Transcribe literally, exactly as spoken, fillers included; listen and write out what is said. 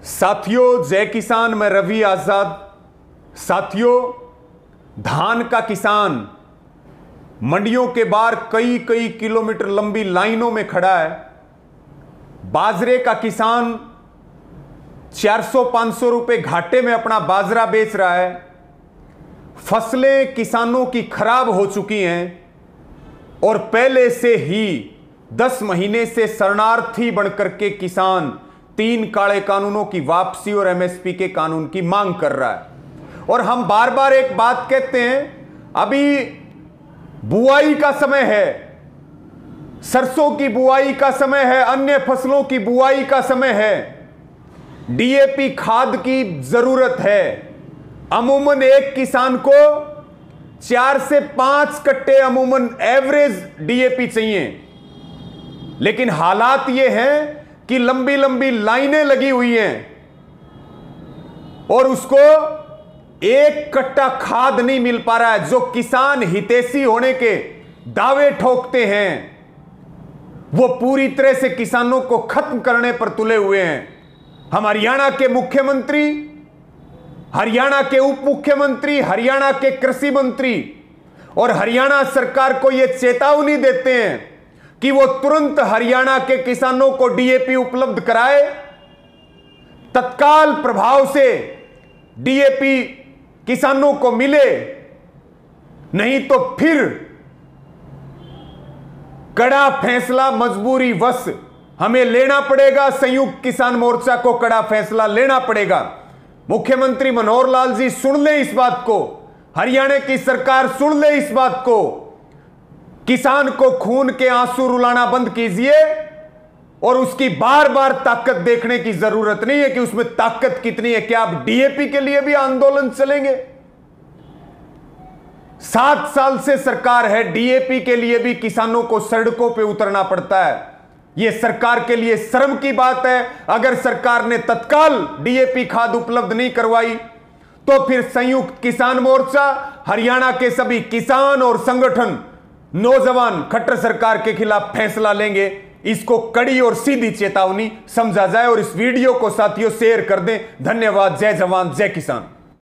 साथियों, जय किसान। मैं रवि आजाद। साथियों, धान का किसान मंडियों के बाहर कई कई किलोमीटर लंबी लाइनों में खड़ा है। बाजरे का किसान चार सौ पाँच सौ रुपए घाटे में अपना बाजरा बेच रहा है। फसलें किसानों की खराब हो चुकी हैं और पहले से ही दस महीने से शरणार्थी बनकर के किसान तीन काले कानूनों की वापसी और एमएसपी के कानून की मांग कर रहा है। और हम बार बार एक बात कहते हैं, अभी बुआई का समय है, सरसों की बुआई का समय है, अन्य फसलों की बुआई का समय है। डीएपी खाद की जरूरत है। अमूमन एक किसान को चार से पांच कट्टे अमूमन एवरेज डीएपी चाहिए, लेकिन हालात यह हैं कि लंबी लंबी लाइनें लगी हुई हैं और उसको एक कट्टा खाद नहीं मिल पा रहा है। जो किसान हितैषी होने के दावे ठोकते हैं वो पूरी तरह से किसानों को खत्म करने पर तुले हुए हैं। हम हरियाणा के मुख्यमंत्री, हरियाणा के उप मुख्यमंत्री, हरियाणा के कृषि मंत्री और हरियाणा सरकार को यह चेतावनी देते हैं कि वो तुरंत हरियाणा के किसानों को डीएपी उपलब्ध कराए, तत्काल प्रभाव से डीएपी किसानों को मिले, नहीं तो फिर कड़ा फैसला मजबूरी वश हमें लेना पड़ेगा। संयुक्त किसान मोर्चा को कड़ा फैसला लेना पड़ेगा। मुख्यमंत्री मनोहर लाल जी सुन ले इस बात को, हरियाणा की सरकार सुन ले इस बात को। किसान को खून के आंसू रुलाना बंद कीजिए और उसकी बार बार ताकत देखने की जरूरत नहीं है कि उसमें ताकत कितनी है। क्या आप डीएपी के लिए भी आंदोलन चलेंगे? सात साल से सरकार है, डीएपी के लिए भी किसानों को सड़कों पे उतरना पड़ता है। यह सरकार के लिए शर्म की बात है। अगर सरकार ने तत्काल डीएपी खाद उपलब्ध नहीं करवाई तो फिर संयुक्त किसान मोर्चा, हरियाणा के सभी किसान और संगठन, नौजवान खट्टर सरकार के खिलाफ फैसला लेंगे। इसको कड़ी और सीधी चेतावनी समझा जाए और इस वीडियो को साथियों शेयर कर दें। धन्यवाद। जय जवान, जय किसान।